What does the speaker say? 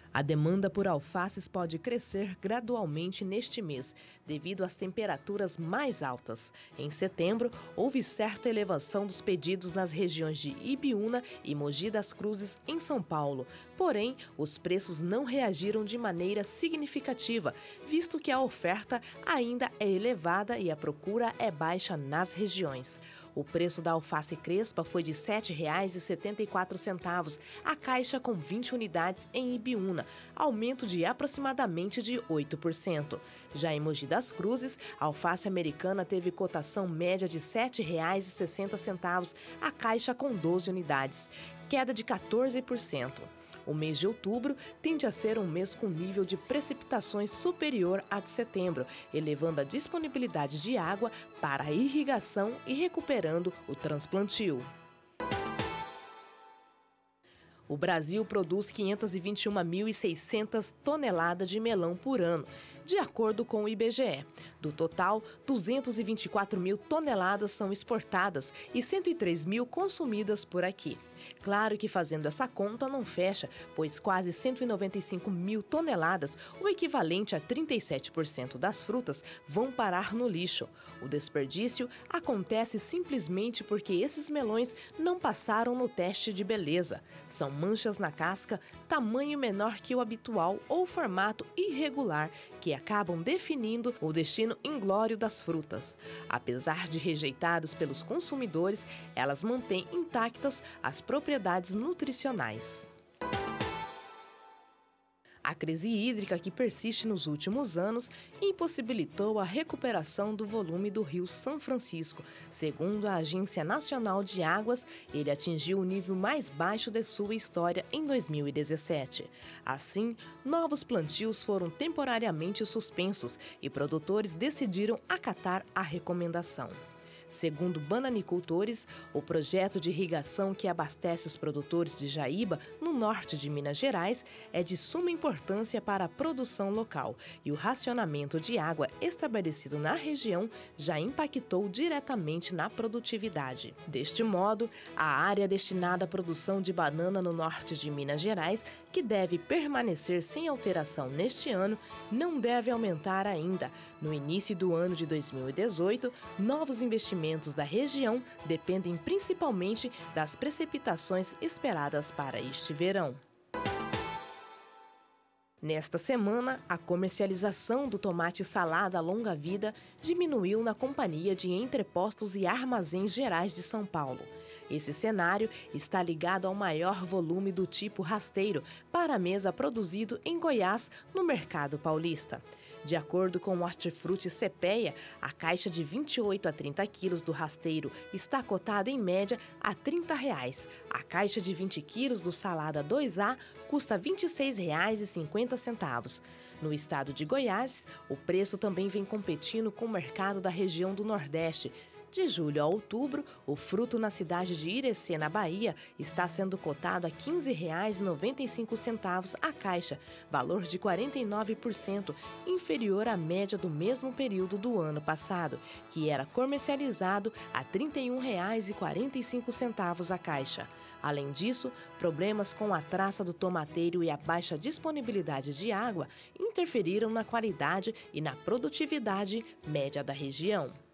A demanda por alfaces pode crescer gradualmente neste mês, devido às temperaturas mais altas. Em setembro, houve certa elevação dos pedidos nas regiões de Ibiúna e Mogi das Cruzes, em São Paulo. Porém, os preços não reagiram de maneira significativa, visto que a oferta ainda é elevada e a procura é baixa nas regiões. O preço da alface crespa foi de R$ 7,74, a caixa com 20 unidades em Ibiúna, aumento de aproximadamente de 8%. Já em Mogi das Cruzes, a alface americana teve cotação média de R$ 7,60, a caixa com 12 unidades, queda de 14%. O mês de outubro tende a ser um mês com nível de precipitações superior à de setembro, elevando a disponibilidade de água para a irrigação e recuperando o transplantio. O Brasil produz 521.600 toneladas de melão por ano, de acordo com o IBGE. Do total, 224 mil toneladas são exportadas e 103 mil consumidas por aqui. Claro que fazendo essa conta não fecha, pois quase 195 mil toneladas, o equivalente a 37% das frutas, vão parar no lixo. O desperdício acontece simplesmente porque esses melões não passaram no teste de beleza. São manchas na casca, tamanho menor que o habitual ou formato irregular, que acabam definindo o destino inglório das frutas. Apesar de rejeitados pelos consumidores, elas mantêm intactas as propriedades nutricionais. A crise hídrica que persiste nos últimos anos impossibilitou a recuperação do volume do Rio São Francisco. Segundo a Agência Nacional de Águas, ele atingiu o nível mais baixo de sua história em 2017. Assim, novos plantios foram temporariamente suspensos e produtores decidiram acatar a recomendação. Segundo bananicultores, o projeto de irrigação que abastece os produtores de Jaíba, no norte de Minas Gerais, é de suma importância para a produção local e o racionamento de água estabelecido na região já impactou diretamente na produtividade. Deste modo, a área destinada à produção de banana no norte de Minas Gerais, que deve permanecer sem alteração neste ano, não deve aumentar ainda. No início do ano de 2018, novos investimentos da região dependem principalmente das precipitações esperadas para este verão. Nesta semana, a comercialização do tomate salada longa-vida diminuiu na Companhia de Entrepostos e Armazéns Gerais de São Paulo. Esse cenário está ligado ao maior volume do tipo rasteiro para a mesa produzido em Goiás, no mercado paulista. De acordo com o Hortifruti Cepea, a caixa de 28 a 30 quilos do rasteiro está cotada em média a R$ 30. A caixa de 20 quilos do salada 2A custa R$ 26,50. No estado de Goiás, o preço também vem competindo com o mercado da região do Nordeste. De julho a outubro, o fruto na cidade de Irecê, na Bahia, está sendo cotado a R$ 15,95 a caixa, valor de 49% inferior à média do mesmo período do ano passado, que era comercializado a R$ 31,45 a caixa. Além disso, problemas com a traça do tomateiro e a baixa disponibilidade de água interferiram na qualidade e na produtividade média da região.